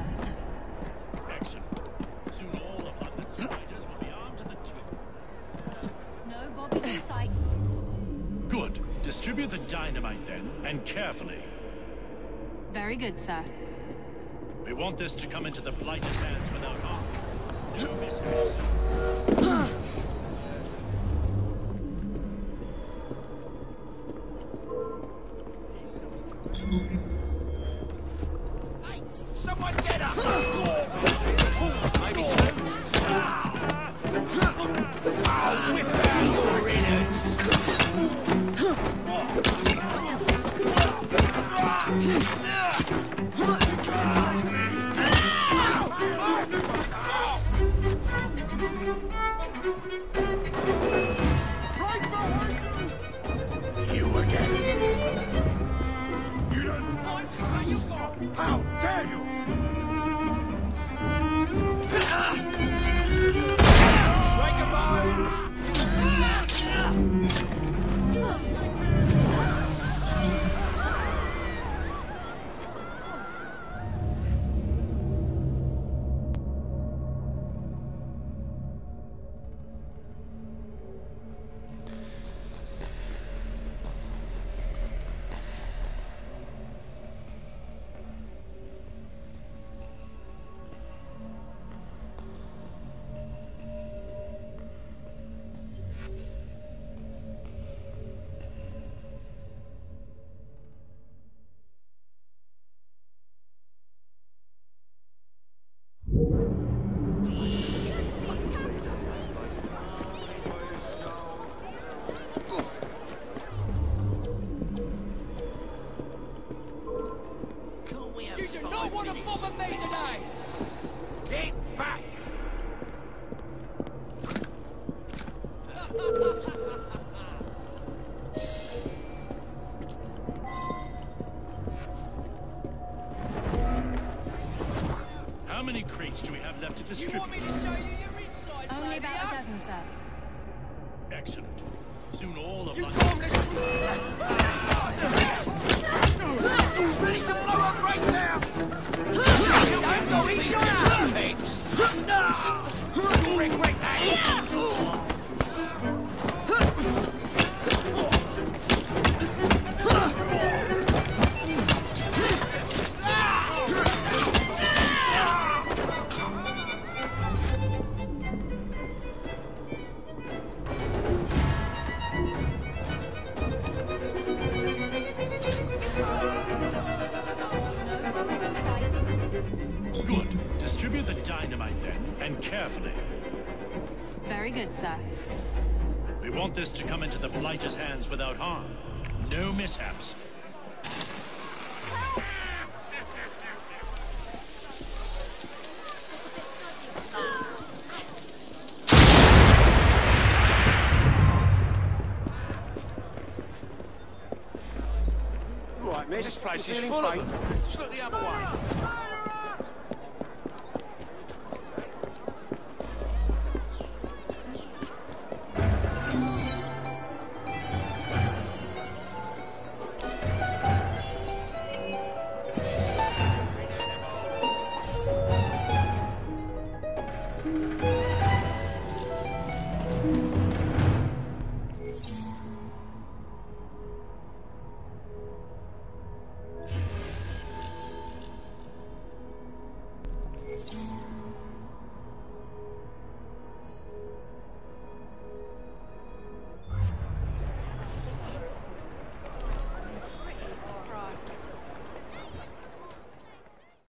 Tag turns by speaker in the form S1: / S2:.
S1: sir.
S2: Excellent. Soon all of London's fighters will be armed to the teeth.
S1: No Bobby's in sight.
S2: Good. Distribute the dynamite then, and carefully.
S1: Very good, sir.
S2: We want this to come into the Blighter's hands without harm. No mishaps.
S3: Hey, someone get up! Maybe I'll whip out your innards! You again. You don't fight. How dare you! Break a bones! You do not want to bother me today! Get back!
S2: How many crates do we have left to distribute?
S3: You want me to show you your insides,
S1: Only
S3: lady,
S1: about
S3: huh?
S1: a dozen, sir.
S2: Excellent. Soon all of
S3: You
S2: London's
S3: calm little... Ready to blow up right now! Don't go easy on our pigs! No! Regret that!
S1: No Bobby's in sight.
S2: Good. Distribute the dynamite then, and carefully.
S1: Very good, sir.
S2: We want this to come into the Blighter's hands without harm. No mishaps.
S4: Right, miss.
S3: This place is
S4: Feeling
S3: full of
S4: fine?
S3: them. Just look the other way.